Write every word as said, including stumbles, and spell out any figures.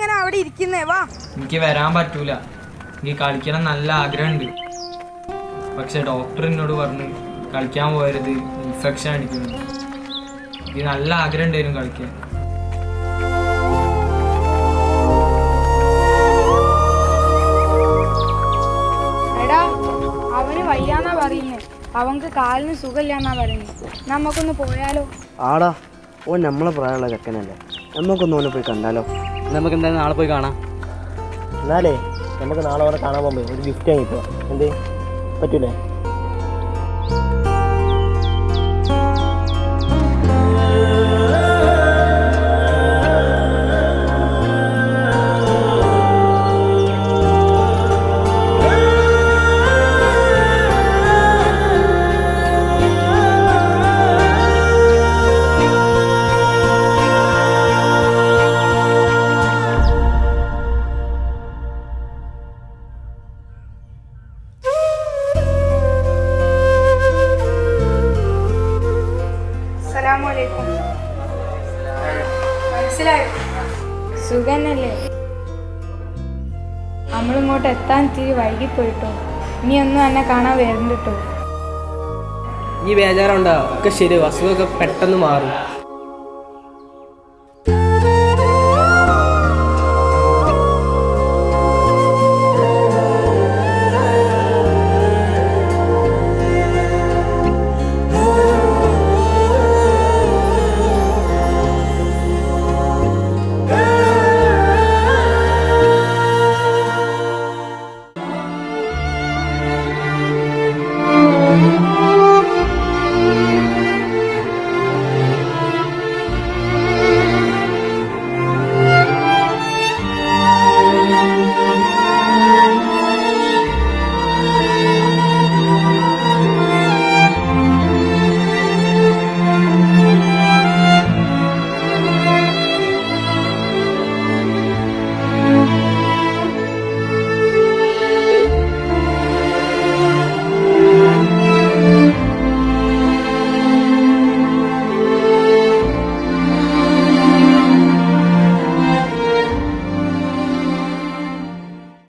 ഇങ്ങനെ അവിടെ ഇരിക്കുന്നേ? വാ. എനിക്ക് വരാൻ പറ്റൂല. എനിക്ക് കളിക്കണം നല്ല ആഗ്രഹമുണ്ട്. പക്ഷെ ഡോക്ടർ എന്നോട് പറഞ്ഞു കളിക്കാൻ പോയരുത്, ഇൻഫെക്ഷൻ അടിക്കുന്നു. എനിക്ക് നല്ല ആഗ്രഹം ഉണ്ടായിരുന്നു കളിക്കാൻ. എടാ, അവന് വയ്യാന്നാ പറയുന്നേ. അവൻക്ക് കാലിന് സുഖമില്ലാന്നാ പറയുന്നത്. നമുക്കൊന്ന് പോയാലോ? ആടാ, ഓ നമ്മളെ പ്രായമുള്ള ചെക്കനല്ലേ, നമുക്കൊന്ന് ഓനെ പോയി കണ്ടാലോ? നമുക്ക് എന്തായാലും നാളെ പോയി കാണാം. എന്നാലേ നമുക്ക് നാളെ ഓനെ കാണാൻ പോകുമ്പോൾ ഒരു ഗിഫ്റ്റ് വാങ്ങിക്കുക. എന്തേ പറ്റൂലേ? സുഖന്നല്ലേ? നമ്മളിങ്ങോട്ട് എത്താൻ ഇത്തിരി വൈകിപ്പോയിട്ടോ. ഇനി ഒന്നും എന്നെ കാണാൻ വരുന്നുണ്ടോ? ഈ ബേജാറുണ്ടോ? ഒക്കെ ശരി, അസുഖമൊക്കെ പെട്ടെന്ന് മാറും.